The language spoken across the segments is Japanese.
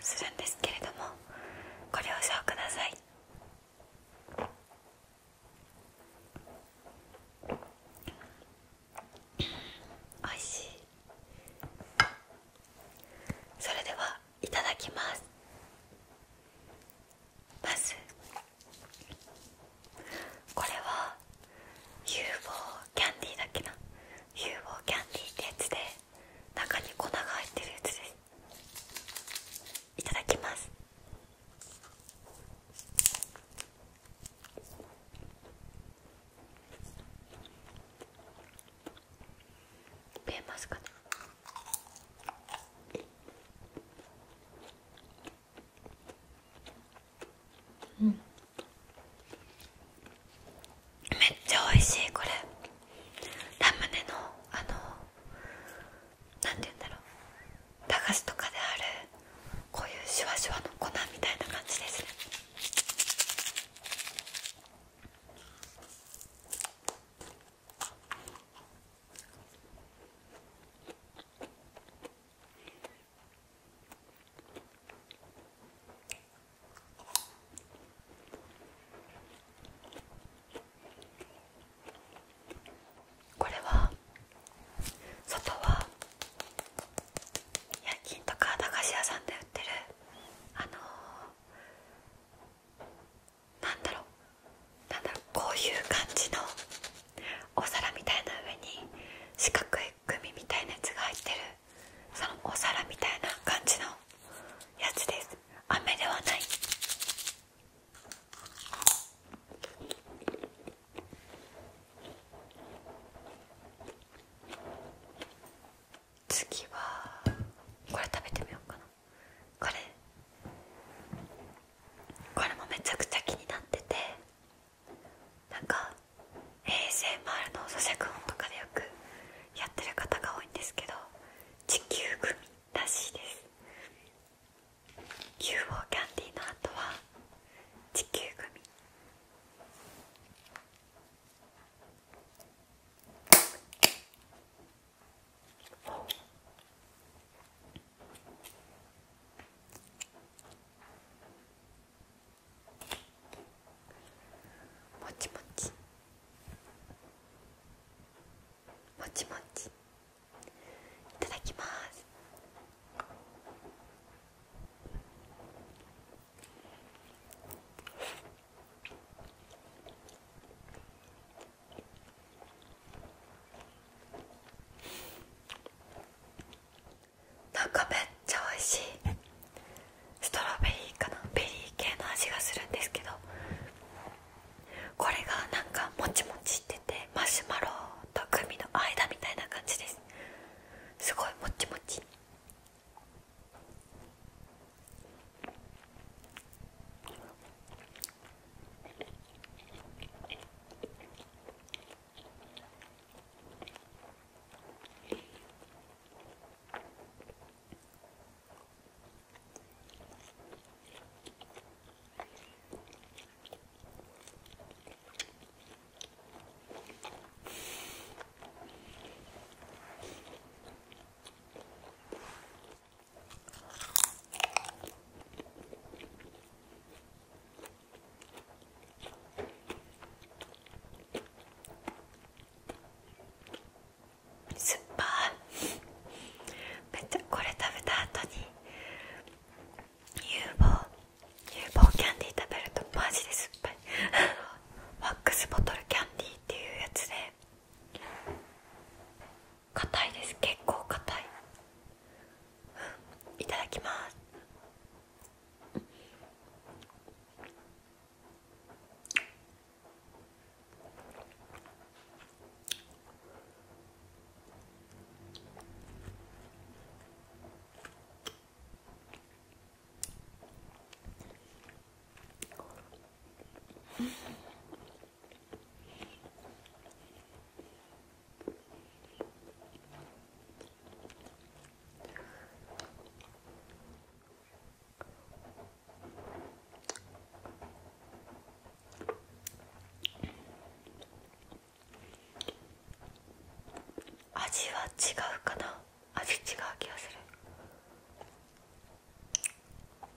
するんですけれども、ご了承ください。おいしい。それではいただきます。まずこれは UFO キャンディーだっけな、 UFO キャンディーってやつで中に粉が入ってるやつです。いただきます。見えますかね。めっちゃ美味しい。これラムネのなんて言うんだろう、駄菓子とかであるこういうシュワシュワの粉みたいな感じですね。これは外は100均とか駄菓子屋さんで売ってるこういう感じのお皿みたいな上に四角いグミみたいなやつが入ってる、そのお皿みたいな感じのやつです。飴ではない。次はこれ食べてみようかな。これもめちゃくちゃ気になってて、なんか ASMR の咀嚼音とかでよくやってる方が多いんですけど、地球グミらしいです。 UFO キャンディーの後は地球グミ。もちもちもちもち、いただきます。なんかめっちゃ美味しい。ストロベリーかな、ベリー系の味がするんですけど、これがなんかもちもちしててマシュマロとグミの間みたいな感じです。すごいもちもち。酸っぱい。めっちゃこれ食べた後に UFO キャンディー食べるとマジで酸っぱい。ワックスボトルキャンディーっていうやつで硬いです。結構硬い。いただきます。味は違うかな。味違う気がする。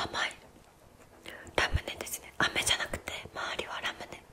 甘いラムネですね。飴じゃなくて周りはラムネ。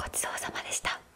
ちそうさまでした。